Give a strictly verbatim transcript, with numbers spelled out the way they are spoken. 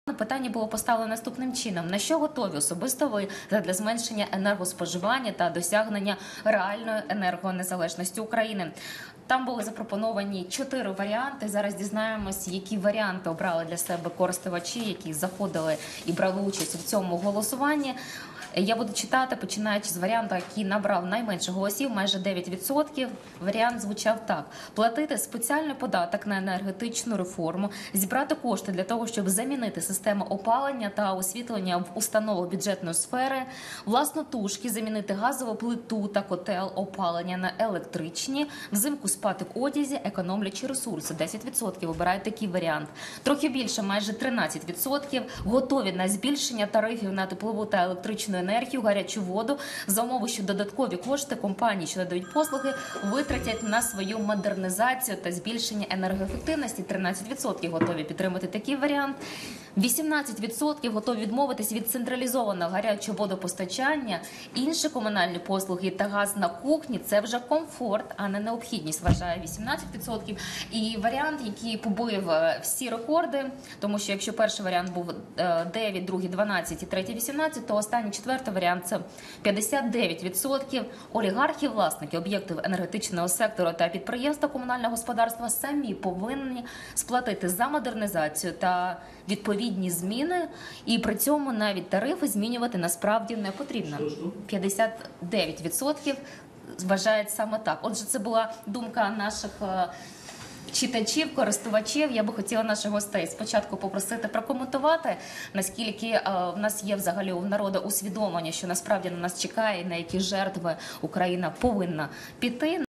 Питання було поставлено наступним чином: на що готові особисто ви для зменшення енергоспоживання та досягнення реальної енергонезалежності України? Там були запропоновані чотири варіанти. Зараз дізнаємось, які варіанти обрали для себе користувачі, які заходили і брали участь в цьому голосуванні. Я буду читати, починаючи з варіанту, який набрав найменше голосів, майже дев'ять відсотків. Варіант звучав так: платити спеціальний податок на енергетичну реформу, зібрати кошти для того, щоб замінити систему опалення та освітлення в установах бюджетної сфери, власнотужки замінити газову плиту та котел опалення на електричні, взимку спати в одязі, економлячи ресурси. десять відсотків обирають такий варіант. Трохи більше, майже тринадцять відсотків, готові на збільшення тарифів на теплову та електричну енергію, гарячу воду, за умови, що додаткові кошти компанії, що надають послуги, витратять на свою модернізацію та збільшення енергоефективності. тринадцять відсотків готові підтримати такий варіант. вісімнадцять відсотків готові відмовитись від централізованого гарячого водопостачання, інші комунальні послуги та газ на кухні – це вже комфорт, а не необхідність, вважає вісімнадцять відсотків. І варіант, який побив всі рекорди, тому що якщо перший варіант був дев'ять, другий дванадцять і третій вісімнадцять, то останній четвертий варіант – це п'ятдесят дев'ять відсотків. Олігархи, власники об'єктів енергетичного сектору та підприємства комунального господарства самі повинні сплатити за модернізацію та відповідні зміни, і при цьому навіть тарифи змінювати насправді не потрібно. п'ятдесят дев'ять відсотків вважають саме так. Отже, це була думка наших читачів, користувачів. Я би хотіла наших гостей спочатку попросити прокоментувати, наскільки е, в нас є взагалі у народу усвідомлення, що насправді на нас чекає, на які жертви Україна повинна піти.